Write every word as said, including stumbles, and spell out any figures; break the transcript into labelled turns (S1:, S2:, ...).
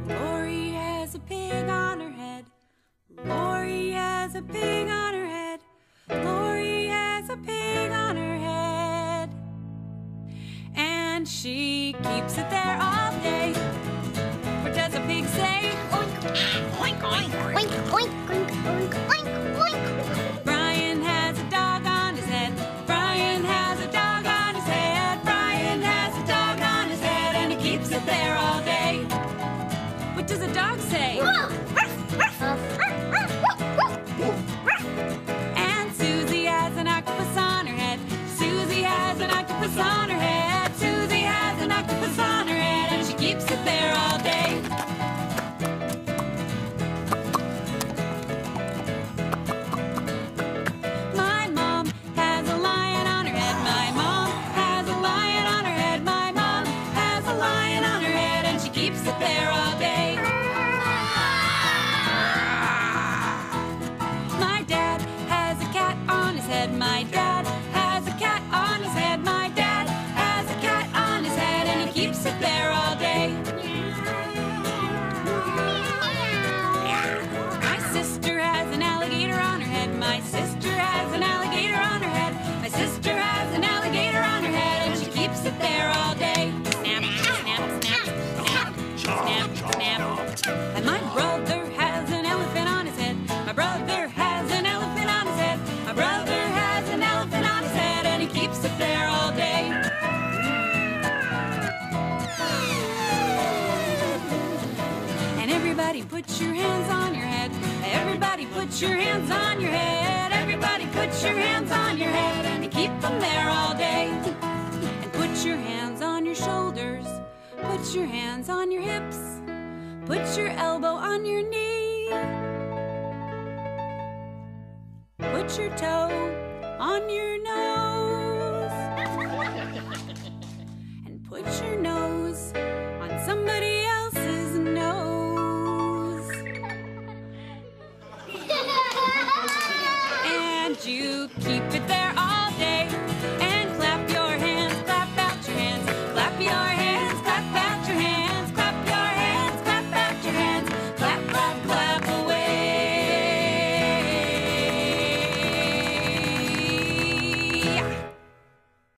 S1: Laurie has a pig on her head. Laurie has a pig on her head. Laurie has a pig on her head. And she keeps it there all day. What does a pig say? Oink, oink, oink, oink, oink, oink, oink, oink, oink. Brian has a dog on his head. Brian has a dog on his head. Brian has a dog on his head, and he keeps it there all day. What does a dog say? And Susie has an octopus on her head. Susie has an octopus on her head. Susie has an octopus on her head, and she keeps it there all day. My mom has a lion on her head. My mom has a lion on her head. My mom has a lion on her head, and she keeps it there all day. My dad has a cat on his head. My dad has a cat on his head. My dad has a cat on his head, and he keeps it there all day. My sister has an alligator on her head. My sister has an alligator on her head. My sister has an alligator on her head, and she keeps it there all day. Snap, snap, snap, snap, snap, snap. And my brother has an elephant on his head. My brother has an elephant on his head. My brother has an elephant on his head, and he keeps it there all day. And everybody put your hands on your head. Everybody put your hands on your head. Everybody put your hands on your head, and you keep them there all day. And put your hands on your shoulders. Put your hands on your hips. Put your elbow on your knee. Put your toe on your nose. And put your nose on somebody else's nose. And you keep it there